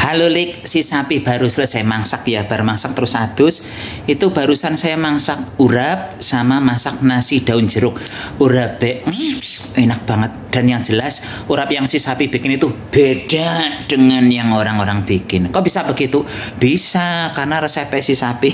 Halo Lik, si sapi baru selesai masak ya, baru masak terus adus. Itu barusan saya masak urap sama masak nasi daun jeruk. Urap enak banget. Dan yang jelas urap yang si sapi bikin itu beda dengan yang orang-orang bikin. Kok bisa begitu? Bisa, karena resep si sapi.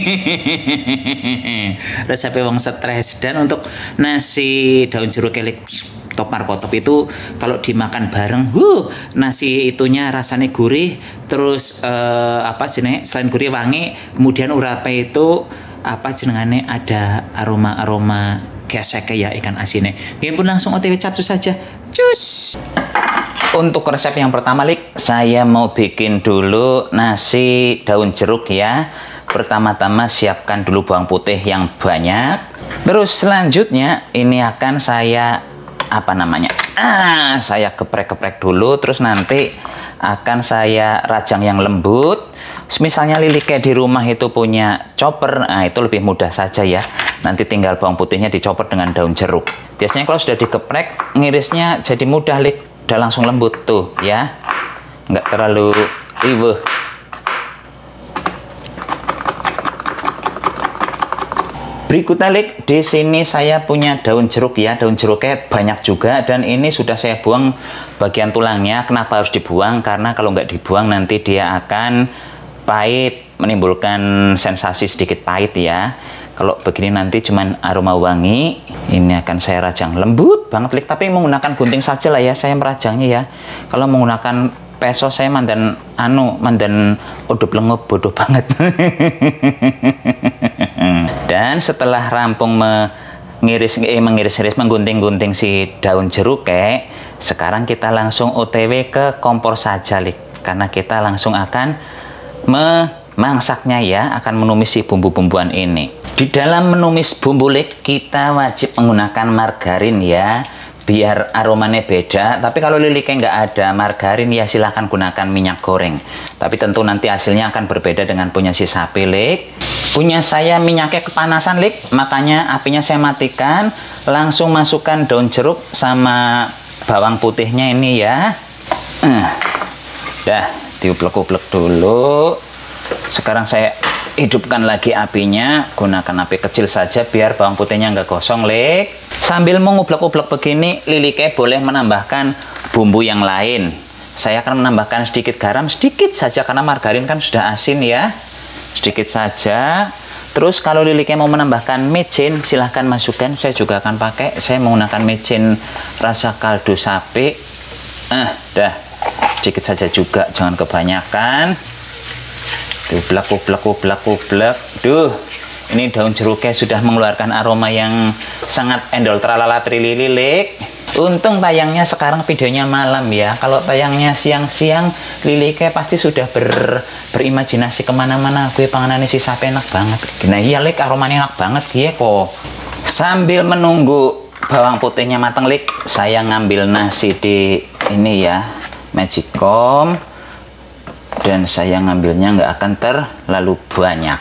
Resep wong stres. Dan untuk nasi daun jeruk Lik, top markotop itu kalau dimakan bareng, nasi itunya rasanya gurih, terus selain gurih wangi, kemudian urape itu jenengane ada aroma gesek ya ikan asinnya. Game pun langsung OTW capcus saja, cus. Untuk resep yang pertama Lik, saya mau bikin dulu nasi daun jeruk ya. Pertama-tama siapkan dulu bawang putih yang banyak. Terus selanjutnya ini akan saya saya geprek-geprek dulu, terus nanti akan saya rajang yang lembut. Misalnya Lili kayak di rumah itu punya chopper, itu lebih mudah saja ya. Nanti tinggal bawang putihnya dicopot dengan daun jeruk. Biasanya kalau sudah digeprek, ngirisnya jadi mudah Lik, udah langsung lembut tuh ya, nggak terlalu riweh. Berikutnya Lik, di sini saya punya daun jeruk ya, daun jeruknya banyak juga dan ini sudah saya buang bagian tulangnya. Kenapa harus dibuang? Karena kalau nggak dibuang nanti dia akan pahit, menimbulkan sensasi sedikit pahit ya. Kalau begini nanti cuman aroma wangi. Ini akan saya rajang lembut banget Lik, tapi menggunakan gunting saja lah ya saya merajangnya ya. Kalau menggunakan peso saya mandan udah lengup bodoh banget. Dan setelah rampung mengiris-iris, menggunting-gunting si daun jeruk sekarang kita langsung OTW ke kompor saja Lik, karena kita langsung akan memasaknya ya, akan menumis si bumbu-bumbuan ini. Di dalam menumis bumbu Lik, kita wajib menggunakan margarin ya, biar aromanya beda. Tapi kalau Lili kayak nggak ada margarin ya silahkan gunakan minyak goreng. Tapi tentu nanti hasilnya akan berbeda dengan punya si sapi Lik. Punya saya minyaknya kepanasan Lik, makanya apinya saya matikan. Langsung masukkan daun jeruk sama bawang putihnya ini ya. Dah diuplek-uplek dulu. Sekarang saya hidupkan lagi apinya, gunakan api kecil saja biar bawang putihnya nggak gosong Lik. Sambil mengublek-ublek begini, Lili boleh menambahkan bumbu yang lain. Saya akan menambahkan sedikit garam, sedikit saja karena margarin kan sudah asin ya. Sedikit saja. Terus kalau Lili mau menambahkan micin, silahkan masukkan. Saya juga akan pakai. Saya menggunakan micin rasa kaldu sapi. Dah. Sedikit saja juga, jangan kebanyakan. Ublek. Duh. Ini daun jeruknya sudah mengeluarkan aroma yang sangat endol tralala trilili Lik. Untung tayangnya sekarang videonya malam ya. Kalau tayangnya siang-siang, Lili pasti sudah berimajinasi kemana-mana. Gue panganan si sapi enak banget. Nah iya Lik, aromanya enak banget dia kok. Sambil menunggu bawang putihnya matang Lik, saya ngambil nasi di ini ya, Magicom. Dan saya ngambilnya nggak akan terlalu banyak.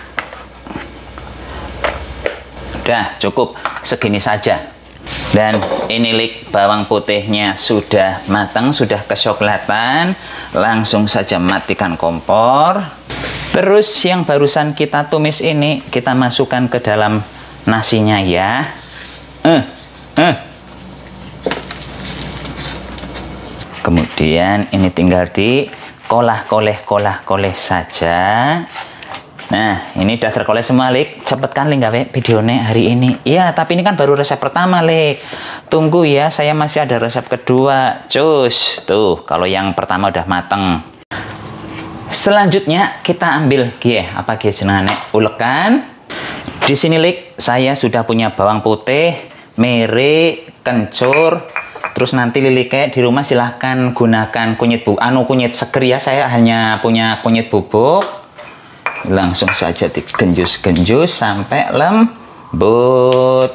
Udah cukup segini saja. Dan ini Lik, bawang putihnya sudah matang, sudah kecoklatan. Langsung saja matikan kompor. Terus yang barusan kita tumis ini kita masukkan ke dalam nasinya ya. Kemudian ini tinggal koleh saja. Nah, ini udah terkoleh semua Lik. Cepetkan Lik gawe videonya hari ini. Ya, tapi ini kan baru resep pertama Lik. Tunggu ya, saya masih ada resep kedua. Cus. Tuh, kalau yang pertama udah mateng. Selanjutnya kita ambil jenengane ulekan. Di sini Lik, saya sudah punya bawang putih, mere, kencur. Terus nanti Lili di rumah silahkan gunakan kunyit seger ya. Saya hanya punya kunyit bubuk. Langsung saja digenjus-genjus sampai lembut.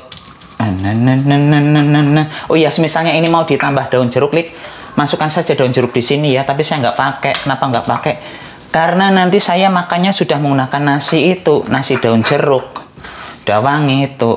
Oh ya, misalnya ini mau ditambah daun jeruk Lik, masukkan saja daun jeruk di sini ya. Tapi saya nggak pakai. Kenapa nggak pakai? Karena nanti saya makannya sudah menggunakan nasi itu, nasi daun jeruk. Udah wangi itu.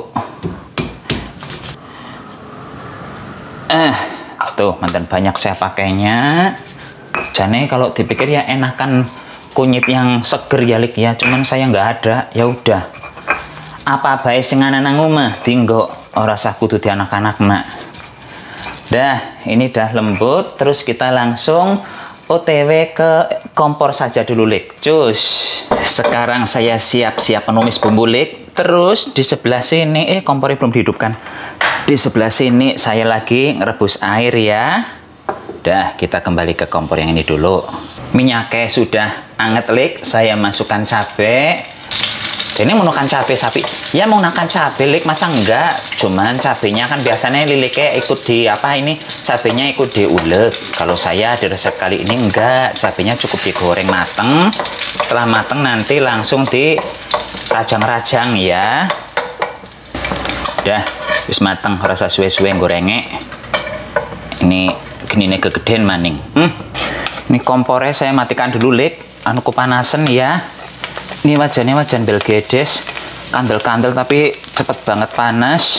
Tuh, mantan banyak saya pakainya. Jane kalau dipikir ya enakan kunyit yang seger ya Lik ya, cuman saya nggak ada. Ya udah, apa bae sing ana nang omah dinggo, ora usah kudu di anak-anak nak. Dah, ini dah lembut, terus kita langsung OTW ke kompor saja dulu Lik. Cus. Sekarang saya siap-siap menumis bumbu Lik. Terus di sebelah sini kompornya belum dihidupkan. Di sebelah sini saya lagi ngerebus air ya. Dah, kita kembali ke kompor yang ini dulu. Minyaknya sudah anget Lik. Saya masukkan cabai. Ini menggunakan cabai sapi. Ya menggunakan cabai Lik, masa enggak? Cuman cabainya kan biasanya liliknya ikut di apa ini? Cabainya ikut diulek. Kalau saya di resep kali ini enggak. Cabainya cukup digoreng mateng. Setelah mateng nanti langsung di rajang-rajang ya. Udah, wis mateng, rasa suwe-suwe gorengnya. Ini gini nih kegedean maning. Ini kompornya saya matikan dulu Lik. Anu kepanasan ya. Ini wajannya wajan Belgedes, kandel-kandel tapi cepet banget panas.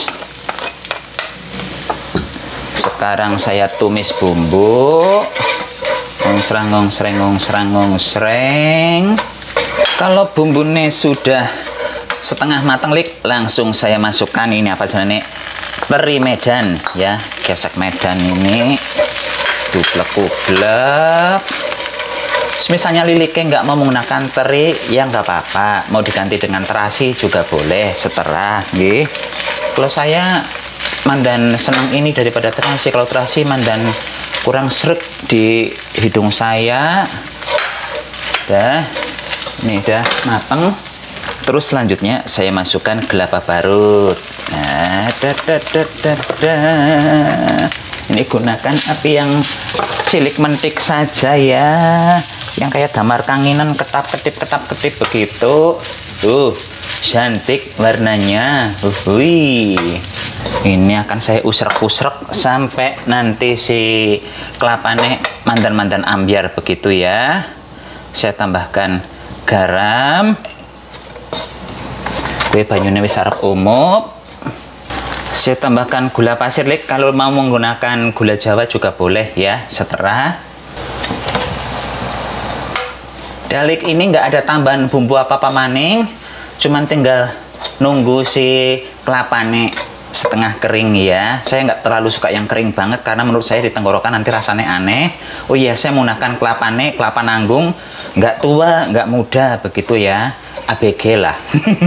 Sekarang saya tumis bumbu. Ngong-serang. Kalau bumbunya sudah setengah matang Lik, langsung saya masukkan ini apa jenis teri Medan ya, gesek Medan ini, dublek-dublek. Misalnya liliknya nggak mau menggunakan teri, ya nggak apa-apa. Mau diganti dengan terasi juga boleh, seterah. Nggih. Kalau saya mandan senang ini daripada terasi. Kalau terasi mandan kurang sreg di hidung saya. Dah, ini udah mateng. Terus selanjutnya saya masukkan kelapa parut. Nah, ini gunakan api yang cilik mentik saja ya. Yang kayak damar kanginan, ketap-ketip begitu. Tuh, cantik warnanya. Ini akan saya usrek-usrek sampai nanti si kelapanya mandan-mandan ambiar begitu ya. Saya tambahkan garam. Kue banyune wis arep umup. Saya tambahkan gula pasir Lik. Kalau mau menggunakan gula Jawa juga boleh ya, seterah. Dalik ini nggak ada tambahan bumbu apa-apa maning, cuman tinggal nunggu si kelapane setengah kering ya. Saya nggak terlalu suka yang kering banget karena menurut saya di tenggorokan nanti rasanya aneh. Oh iya, saya menggunakan kelapa nanggung, nggak tua nggak muda begitu ya, ABG lah.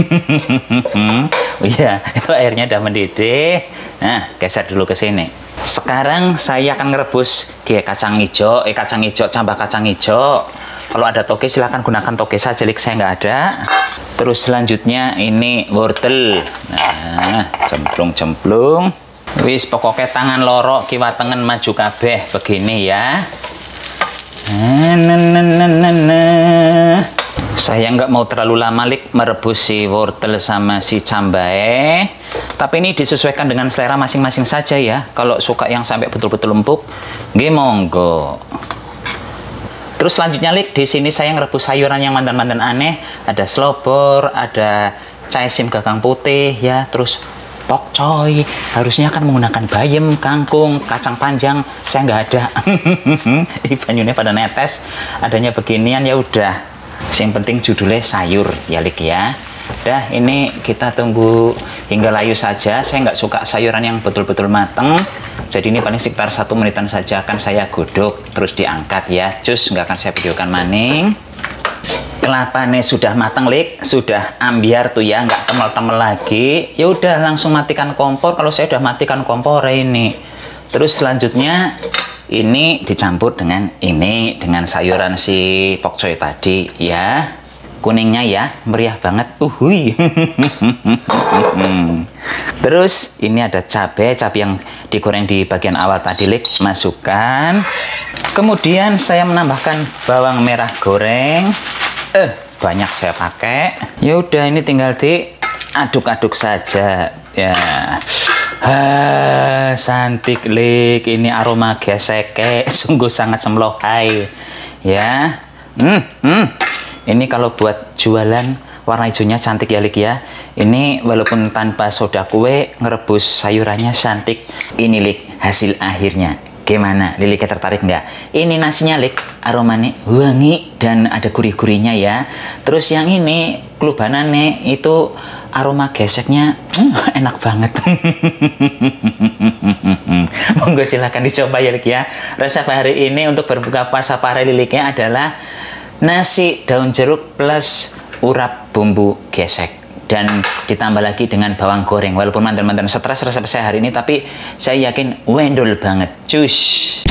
Oh iya, itu airnya udah mendidih. Nah, geser dulu ke sini. Sekarang saya akan ngerebus kacang hijau, tambah kacang hijau. Kalau ada toge silahkan gunakan toge saja Lik, saya nggak ada. Terus selanjutnya ini wortel. Nah, cemplung. Wis pokoknya tangan loro kiwa tengen maju kabeh begini ya. Saya nggak mau terlalu lama Lik merebus si wortel sama si cambae. Tapi ini disesuaikan dengan selera masing-masing saja ya. Kalau suka yang sampai betul-betul empuk, nggih monggo. Terus selanjutnya Lik, di sini saya ngerebus sayuran yang mandan-mandan aneh. Ada selobor, ada caisim gagang putih ya, terus pokcoy. Harusnya kan menggunakan bayam, kangkung, kacang panjang. Saya nggak ada. Ini banyunya pada netes. Adanya beginian ya udah. Yang penting judulnya sayur ya Lik ya. Dah, ini kita tunggu hingga layu saja. Saya nggak suka sayuran yang betul-betul mateng. Jadi ini paling sekitar 1 menitan saja akan saya godok terus diangkat ya. Cus, nggak akan saya videokan maning. Kelapanya sudah mateng Lik, sudah ambiar tuh ya, nggak temel-temel lagi. Ya udah langsung matikan kompor. Kalau saya udah matikan kompor ini. Terus selanjutnya ini dicampur dengan ini, dengan sayuran si pokcoy tadi ya. Kuningnya ya, meriah banget. Terus ini ada cabai yang digoreng di bagian awal tadi Lik, masukkan. Kemudian saya menambahkan bawang merah goreng. Banyak saya pakai. Ya udah, ini tinggal diaduk-aduk saja ya. Cantik Lik, ini aroma geseke sungguh sangat semlohai ya. Ini kalau buat jualan warna hijaunya cantik ya Lik ya. Ini walaupun tanpa soda kue, ngerebus sayurannya cantik. Ini Lik hasil akhirnya. Gimana, Liliknya tertarik nggak? Ini nasinya, Lik, aromanya wangi dan ada gurih-gurihnya ya. Terus yang ini, klubanane itu aroma geseknya enak banget. Monggo silahkan dicoba ya, Lik ya. Resep hari ini untuk berbuka puasa para Liliknya adalah nasi daun jeruk plus urap bumbu gesek. Dan ditambah lagi dengan bawang goreng. Walaupun mantan-mantan stres resep saya hari ini, tapi saya yakin wendol banget. Cus!